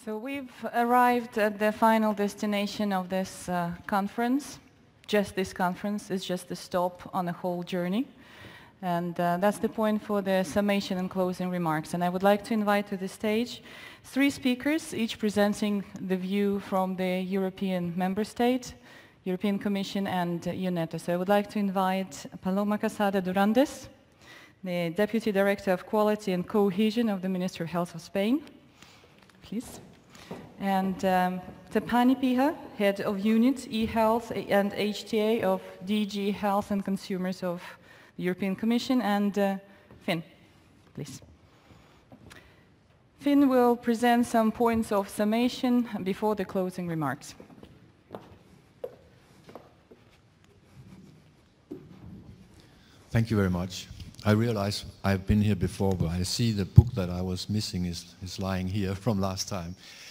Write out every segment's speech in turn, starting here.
So we've arrived at the final destination of this conference. Just this conference is just a stop on a whole journey. And that's the point for the summation and closing remarks. And I would like to invite to the stage 3 speakers, each presenting the view from the European member state, European Commission and EUnetHTA. So I would like to invite Paloma Durandez, the Deputy Director of Quality and Cohesion of the Ministry of Health of Spain, please. And Tapani Piha, Head of Unit, eHealth and EUnetHTA of DG Health and Consumers of the European Commission, and Finn, please. Finn will present some points of summation before the closing remarks. Thank you very much. I realize I've been here before, but I see the book that I was missing is lying here from last time.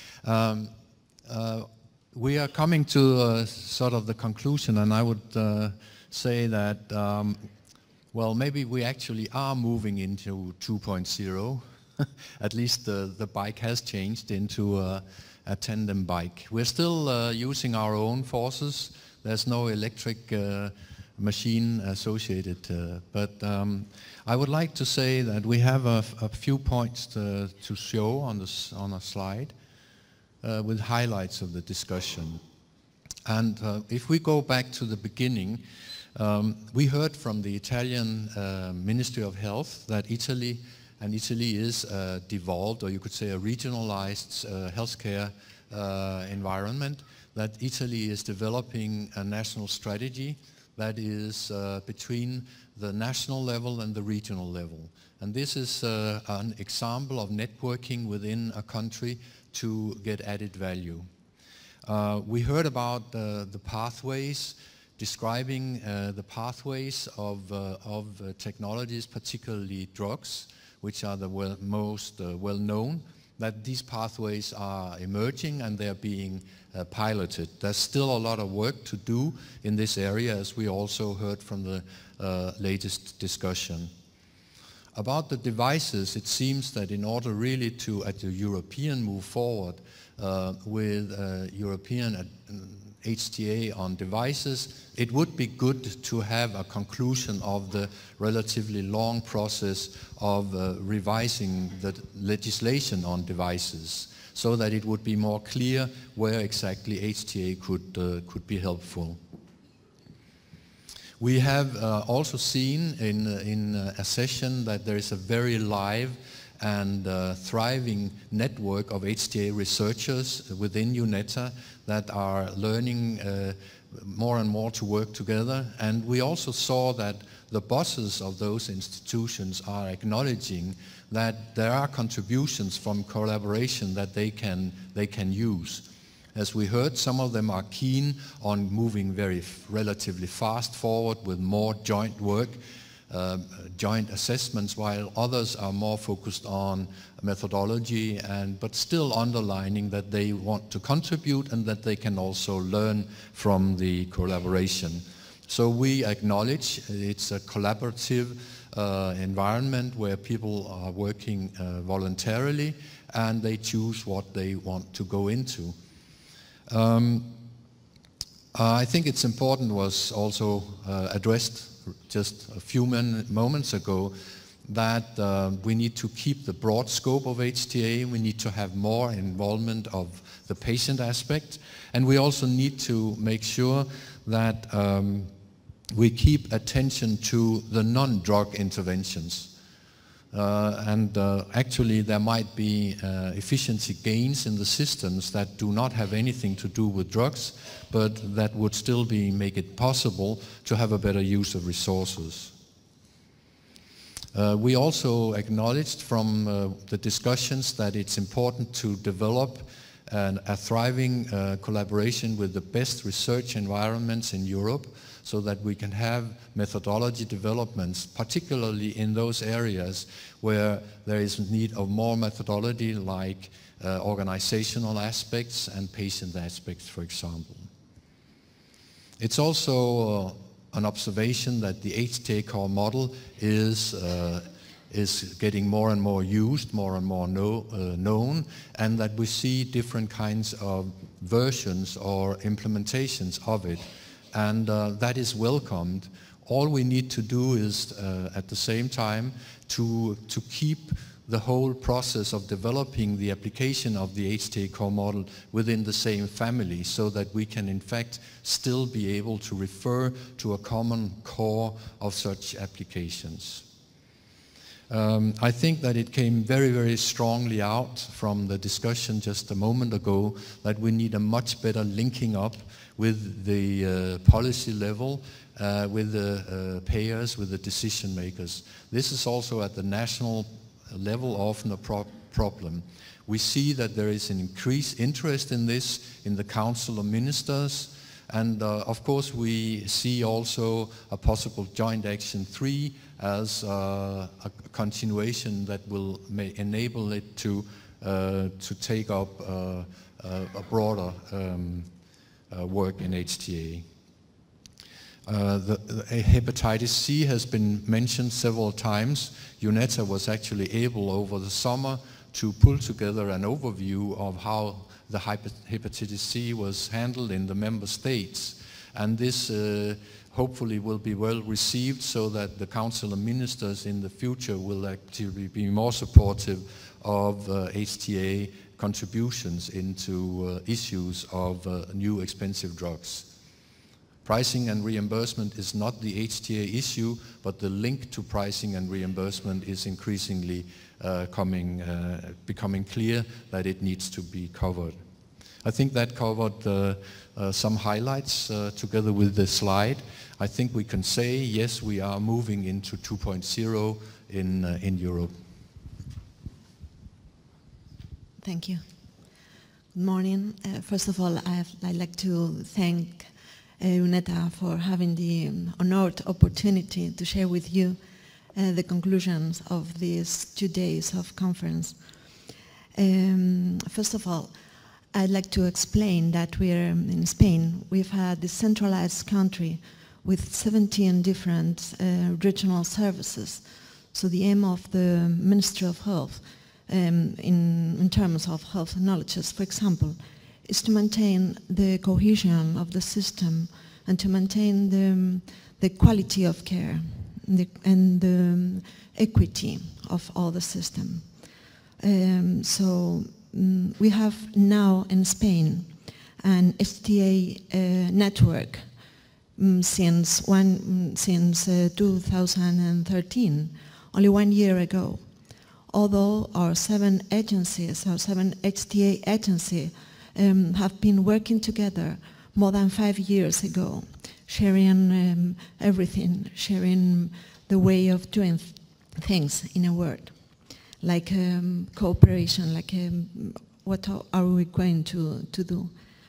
We are coming to sort of the conclusion, and I would say that, well, maybe we actually are moving into 2.0. At least the bike has changed into a tandem bike. We're still using our own forces. There's no electric machine associated, but I would like to say that we have a few points to show on a slide with highlights of the discussion. And if we go back to the beginning, we heard from the Italian Ministry of Health that Italy is a devolved, or you could say a regionalized healthcare environment, that Italy is developing a national strategy that is between the national level and the regional level. And this is an example of networking within a country to get added value. We heard about the pathways, describing the pathways of technologies, particularly drugs, which are the most well-known, that these pathways are emerging and they're being piloted. There's still a lot of work to do in this area, as we also heard from the latest discussion. About the devices, it seems that in order really to, at the European, move forward with European HTA on devices, it would be good to have a conclusion of the relatively long process of revising the legislation on devices, so that it would be more clear where exactly HTA could be helpful. We have also seen in a session that there is a very live and thriving network of HTA researchers within EUnetHTA that are learning more and more to work together. And we also saw that the bosses of those institutions are acknowledging that there are contributions from collaboration that they can use. As we heard, some of them are keen on moving relatively fast forward with more joint work, joint assessments, while others are more focused on methodology, but still underlining that they want to contribute and that they can also learn from the collaboration. So we acknowledge it's a collaborative environment where people are working voluntarily and they choose what they want to go into. I think it's important, was also addressed just a few moments ago, that we need to keep the broad scope of HTA. We need to have more involvement of the patient aspect, and we also need to make sure that we keep attention to the non-drug interventions. Actually there might be efficiency gains in the systems that do not have anything to do with drugs, but that would still make it possible to have a better use of resources. We also acknowledged from the discussions that it's important to develop a thriving collaboration with the best research environments in Europe, so that we can have methodology developments, particularly in those areas where there is need of more methodology, like organizational aspects and patient aspects, for example. It's also an observation that the HTA core model is is getting more and more used, more and more known, and that we see different kinds of versions or implementations of it. And that is welcomed. All we need to do is, at the same time, to keep the whole process of developing the application of the EUnetHTA core model within the same family, so that we can in fact still be able to refer to a common core of such applications. I think that it came very, very strongly out from the discussion just a moment ago that we need a much better linking up with the policy level, with the payers, with the decision makers. This is also at the national level often a problem. We see that there is an increased interest in this in the Council of Ministers, and of course we see also a possible joint action 3 as a continuation that will enable it to take up a broader work in EUnetHTA. The hepatitis C has been mentioned several times. EUnetHTA was actually able over the summer to pull together an overview of how the hepatitis C was handled in the member states. And this hopefully will be well received, so that the Council of Ministers in the future will actually be more supportive of EUnetHTA contributions into issues of new expensive drugs. Pricing and reimbursement is not the EUnetHTA issue, but the link to pricing and reimbursement is increasingly becoming clear that it needs to be covered. I think that covered some highlights together with the slide. I think we can say, yes, we are moving into 2.0 in Europe. Thank you. Good morning. First of all, I'd like to thank EUnetHTA for having the honored opportunity to share with you the conclusions of these 2 days of conference. First of all, I'd like to explain that we're in Spain. We've had a decentralized country with 17 different regional services. So the aim of the Ministry of Health in terms of health technologies, for example, is to maintain the cohesion of the system and to maintain the quality of care and the equity of all the system. We have now in Spain an EUnetHTA network since 2013, only 1 year ago. Although our 7 agencies, our 7 EUnetHTA agencies have been working together more than 5 years ago, sharing everything, sharing the way of doing things in a word, like cooperation, like what are we going to do.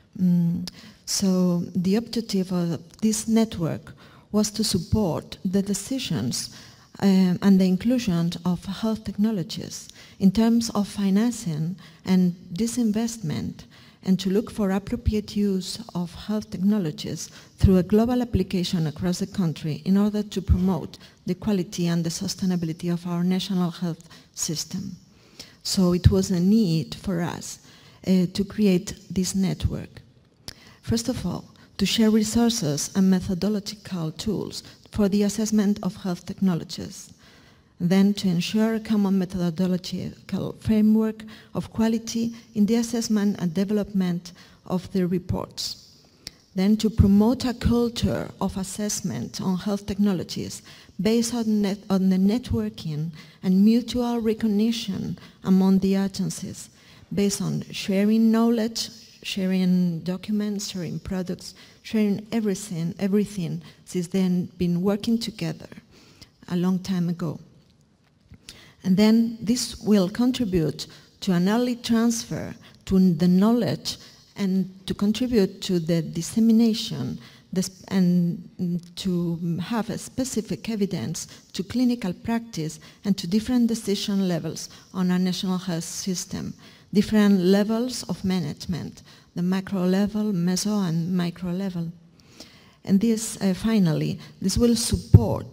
So the objective of this network was to support the decisions and the inclusion of health technologies in terms of financing and disinvestment, and to look for appropriate use of health technologies through a global application across the country in order to promote the quality and the sustainability of our national health system. So it was a need for us to create this network. First of all, to share resources and methodological tools for the assessment of health technologies. Then to ensure a common methodological framework of quality in the assessment and development of the reports. Then to promote a culture of assessment on health technologies based on the networking and mutual recognition among the agencies, based on sharing knowledge, sharing documents, sharing products, sharing everything since then been working together a long time ago. And then this will contribute to an early transfer to the knowledge and to contribute to the dissemination and to have a specific evidence to clinical practice and to different decision levels on our national health system, different levels of management, the macro level, meso and micro level. And this, finally, this will support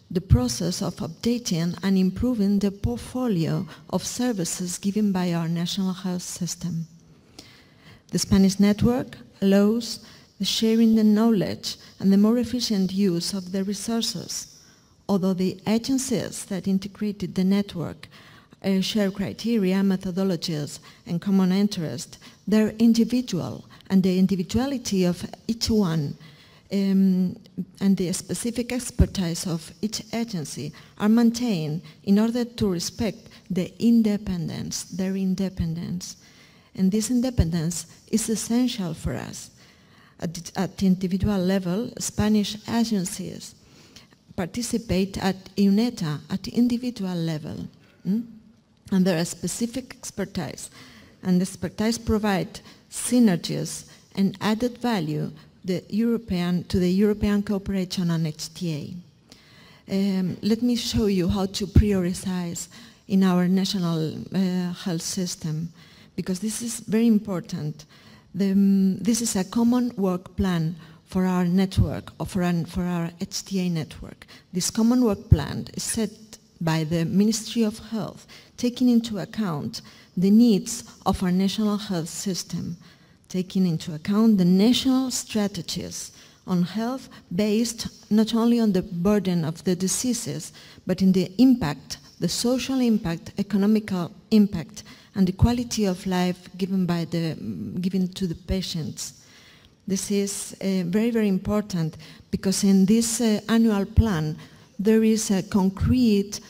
the process of updating and improving the portfolio of services given by our national health system. The Spanish network allows the sharing the knowledge and the more efficient use of the resources, although the agencies that integrated the network share criteria, methodologies, and common interest. They're individual, and the individuality of each one and the specific expertise of each agency are maintained in order to respect their independence. And this independence is essential for us. At the individual level, Spanish agencies participate at EUnetHTA at the individual level. And there are specific expertise. And the expertise provide synergies and added value to the European cooperation on HTA. Let me show you how to prioritize in our national health system, because this is very important. This is a common work plan for our network, or for our HTA network. This common work plan is set by the Ministry of Health, taking into account the needs of our national health system, taking into account the national strategies on health based not only on the burden of the diseases, but in the impact, the social impact, economical impact, and the quality of life given to the patients. This is very, very important, because in this annual plan there is a concrete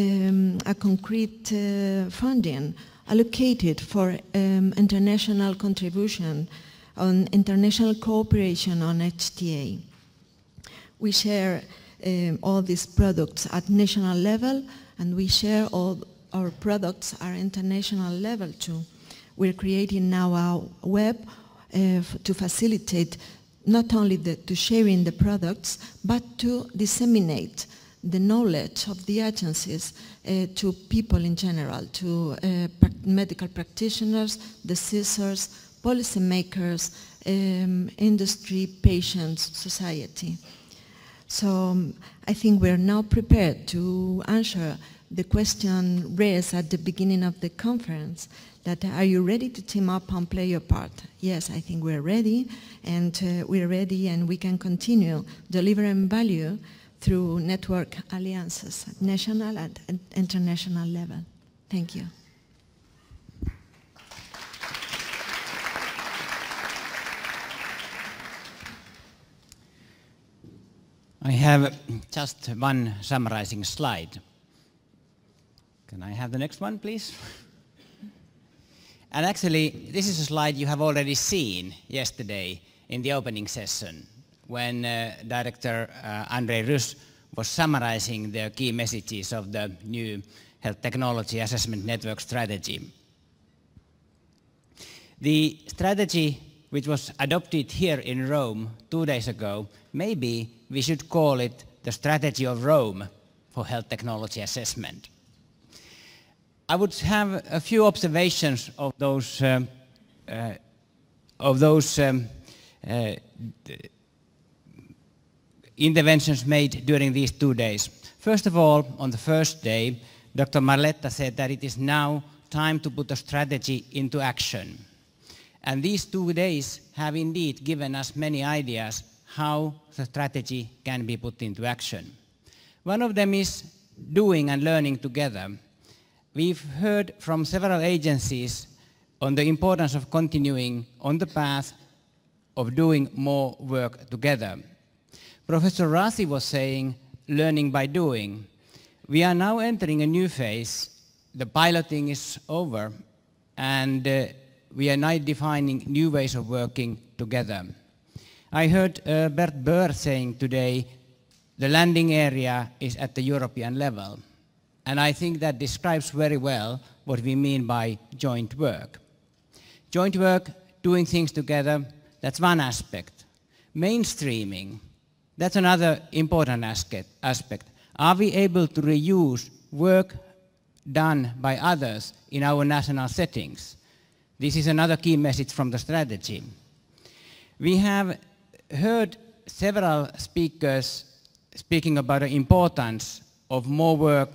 funding allocated for international contribution on international cooperation on HTA. We share all these products at national level, and we share all our products at international level too. We're creating now a web to facilitate not only to sharing the products, but to disseminate the knowledge of the agencies to people in general, to medical practitioners, decisors, policymakers, industry, patients, society. So I think we're now prepared to answer the question raised at the beginning of the conference, that are you ready to team up and play your part? Yes, I think we're ready, and we can continue delivering value through network alliances at national and international level. Thank you. I have just one summarizing slide. Can I have the next one, please? And actually, this is a slide you have already seen yesterday in the opening session, when Director Andre Rus was summarizing the key messages of the new Health Technology Assessment Network strategy. The strategy, which was adopted here in Rome 2 days ago, maybe we should call it the strategy of Rome for health technology assessment. I would have a few observations of those interventions made during these 2 days. First of all, on the first day, Dr. Marletta said that it is now time to put a strategy into action. And these 2 days have indeed given us many ideas how the strategy can be put into action. One of them is doing and learning together. We've heard from several agencies on the importance of continuing on the path of doing more work together. Professor Rasi was saying, learning by doing. We are now entering a new phase. The piloting is over, and we are now defining new ways of working together. I heard Bert Böhr saying today, the landing area is at the European level. And I think that describes very well what we mean by joint work. Joint work, doing things together, that's one aspect. Mainstreaming, that's another important aspect. Are we able to reuse work done by others in our national settings? This is another key message from the strategy. We have heard several speakers speaking about the importance of more work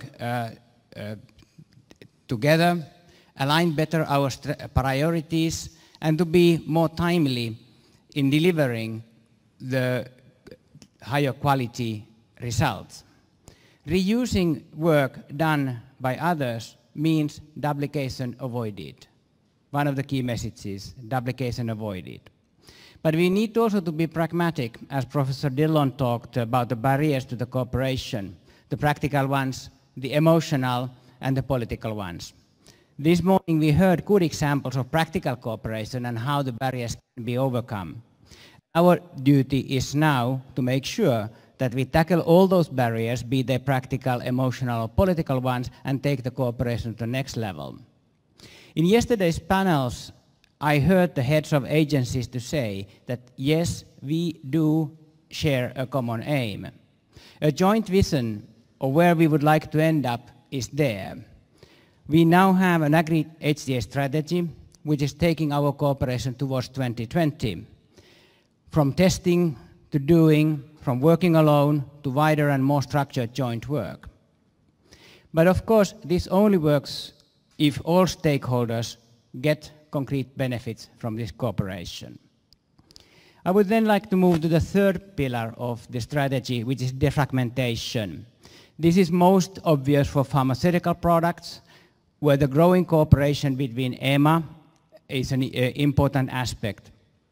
together, align better our priorities, and to be more timely in delivering the higher quality results. Reusing work done by others means duplication avoided. One of the key messages, duplication avoided. But we need also to be pragmatic, as Professor Dillon talked about the barriers to the cooperation, the practical ones, the emotional, and the political ones. This morning we heard good examples of practical cooperation and how the barriers can be overcome. Our duty is now to make sure that we tackle all those barriers, be they practical, emotional, or political ones, and take the cooperation to the next level. In yesterday's panels, I heard the heads of agencies to say that yes, we do share a common aim. A joint vision of where we would like to end up is there. We now have an agreed HTA strategy, which is taking our cooperation towards 2020. From testing to doing, from working alone to wider and more structured joint work. But of course, this only works if all stakeholders get concrete benefits from this cooperation. I would then like to move to the third pillar of the strategy, which is defragmentation. This is most obvious for pharmaceutical products, where the growing cooperation between EMA is an important aspect.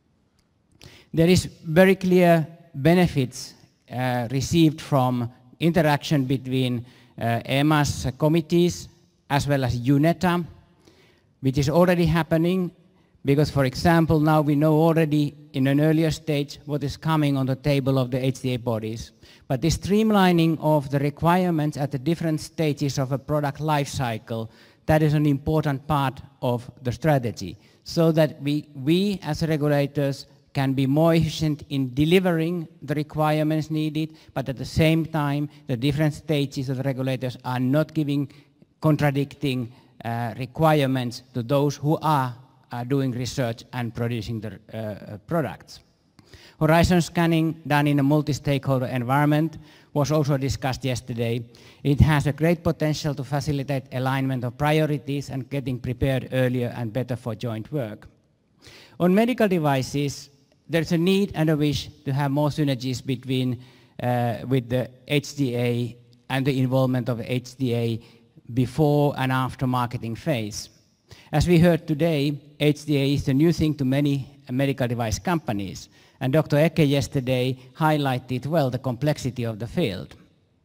There is very clear benefits received from interaction between EMA's committees as well as EUnetHTA, which is already happening because, for example, now we know already in an earlier stage what is coming on the table of the HTA bodies. But the streamlining of the requirements at the different stages of a product life cycle, that is an important part of the strategy, so that we as regulators can be more efficient in delivering the requirements needed, but at the same time, the different stages of the regulators are not giving contradicting requirements to those who are doing research and producing the products. Horizon scanning done in a multi-stakeholder environment was also discussed yesterday. It has a great potential to facilitate alignment of priorities and getting prepared earlier and better for joint work. On medical devices, there's a need and a wish to have more synergies between with the HTA and the involvement of HTA before and after marketing phase. As we heard today, HTA is the new thing to many medical device companies, and Dr. Eke yesterday highlighted well the complexity of the field.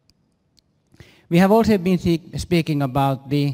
We have also been speaking about the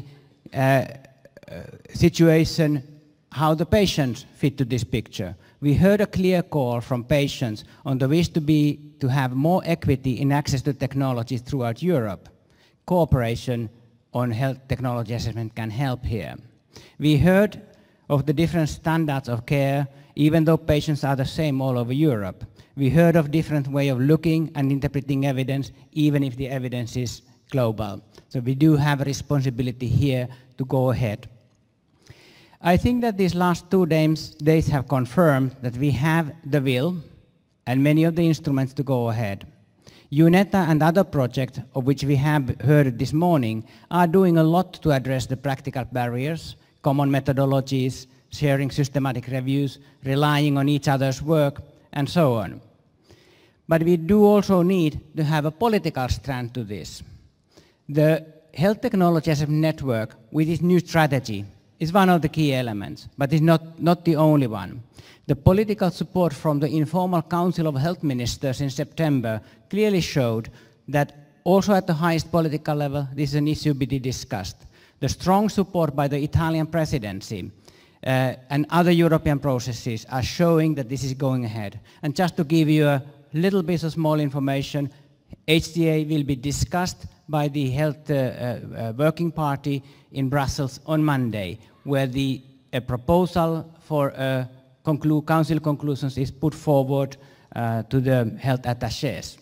situation, how the patients fit to this picture. We heard a clear call from patients on the wish to have more equity in access to technologies throughout Europe. Cooperation on health technology assessment can help here. We heard of the different standards of care, even though patients are the same all over Europe. We heard of different way of looking and interpreting evidence, even if the evidence is global. So we do have a responsibility here to go ahead. I think that these last 2 days have confirmed that we have the will and many of the instruments to go ahead. EUnetHTA and other projects, of which we have heard this morning, are doing a lot to address the practical barriers, common methodologies, sharing systematic reviews, relying on each other's work, and so on. But we do also need to have a political strand to this. The Health Technology Assessment Network, with its new strategy, is one of the key elements, but is not the only one. The political support from the informal Council of Health Ministers in September clearly showed that also at the highest political level, this is an issue to be discussed. The strong support by the Italian presidency and other European processes are showing that this is going ahead. And just to give you a little bit of small information, HTA will be discussed by the Health Working Party in Brussels on Monday, where a proposal for Council conclusions is put forward to the health attachés.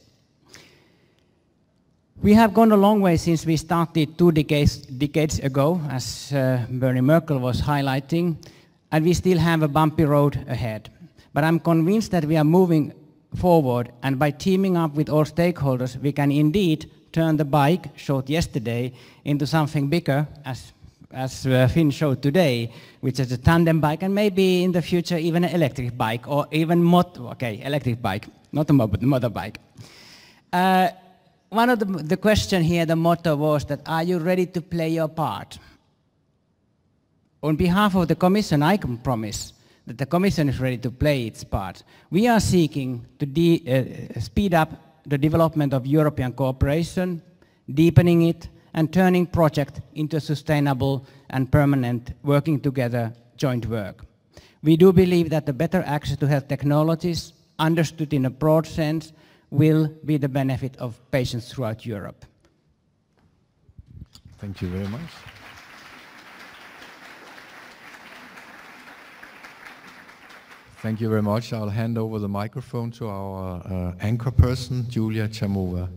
We have gone a long way since we started 2 decades ago, as Bernie Merkel was highlighting, and we still have a bumpy road ahead. But I'm convinced that we are moving forward, and by teaming up with all stakeholders, we can indeed turn the bike, showed yesterday, into something bigger, as Finn showed today, which is a tandem bike, and maybe in the future even an electric bike, or even electric bike, not a motorbike. One of the question here, the motto was that, are you ready to play your part? On behalf of the Commission, I can promise that the Commission is ready to play its part. We are seeking to speed up the development of European cooperation, deepening it, and turning project into a sustainable and permanent working together joint work. We do believe that the better access to health technologies, understood in a broad sense, will be the benefit of patients throughout Europe. Thank you very much. Thank you very much. I'll hand over the microphone to our anchor person, Julia Chamova.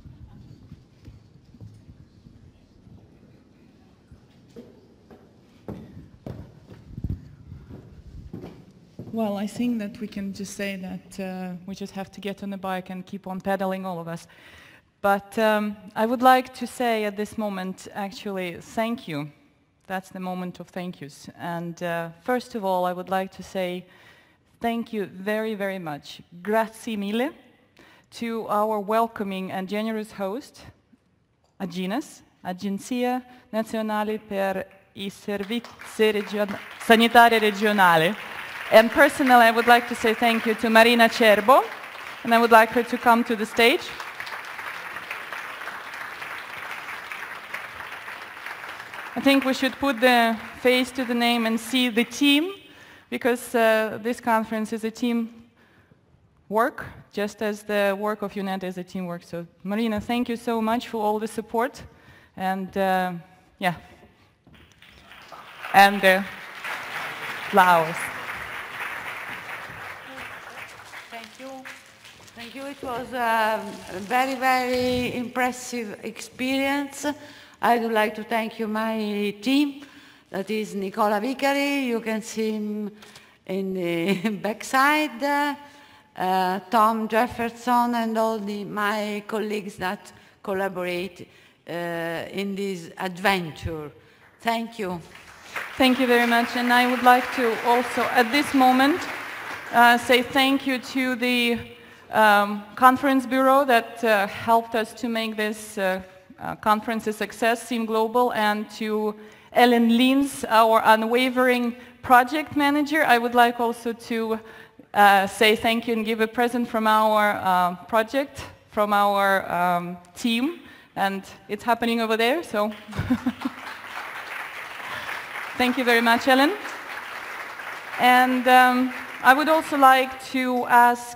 Well, I think that we can just say that we just have to get on the bike and keep on pedaling, all of us. But I would like to say at this moment, actually, thank you. That's the moment of thank yous. And first of all, I would like to say thank you very, very much. Grazie mille to our welcoming and generous host, AGINES, Agenzia Nazionale per i Servizi Sanitari Regionali. And personally, I would like to say thank you to Marina Cerbo, and I would like her to come to the stage. I think we should put the face to the name and see the team, because this conference is a team work, just as the work of EUnetHTA is a teamwork. So, Marina, thank you so much for all the support, and yeah, and the flowers. Thank you. It was a very, very impressive experience. I would like to thank you, my team. That is Nicola Vicari. You can see him in the backside. Tom Jefferson and all my colleagues that collaborate in this adventure. Thank you. Thank you very much. And I would like to also, at this moment, say thank you to the conference bureau that helped us to make this conference a success, Team Global, and to Ellen Lins, our unwavering project manager. I would like also to say thank you and give a present from our project, from our team, and it's happening over there, so thank you very much, Ellen. And I would also like to ask,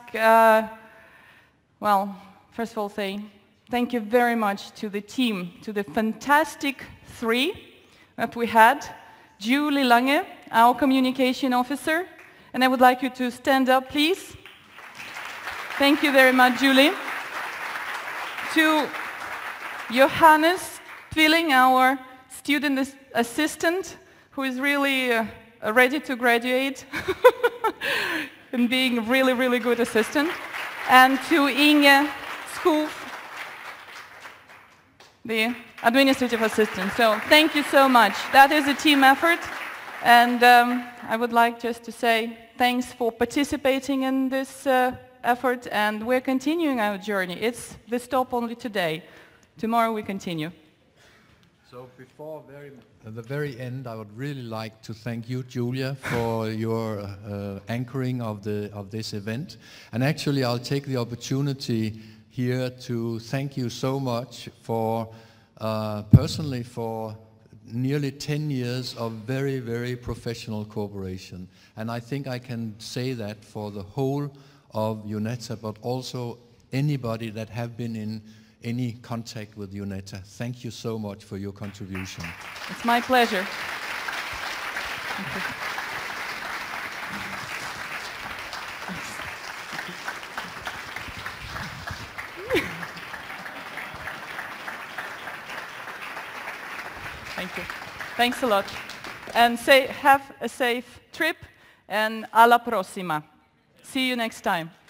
well, first of all, say thank you very much to the team, to the fantastic three that we had. Julie Lange, our communication officer, and I would like you to stand up, please. Thank you very much, Julie. To Johannes Tvilling, our student assistant, who is really ready to graduate and being a really, really good assistant. And to Inge Skoof, the administrative assistant. So thank you so much. That is a team effort. And I would like just to say thanks for participating in this effort. And we're continuing our journey. It's the stop only today. Tomorrow we continue. So before the very end, I would really like to thank you, Julia, for your anchoring of this event. And actually, I'll take the opportunity here to thank you so much for, personally, for nearly 10 years of very, very professional cooperation. And I think I can say that for the whole of EUnetHTA, but also anybody that have been in any contact with EUnetHTA. Thank you so much for your contribution. It's my pleasure. Thank you. Thank you. Thanks a lot. And have a safe trip, and alla prossima. See you next time.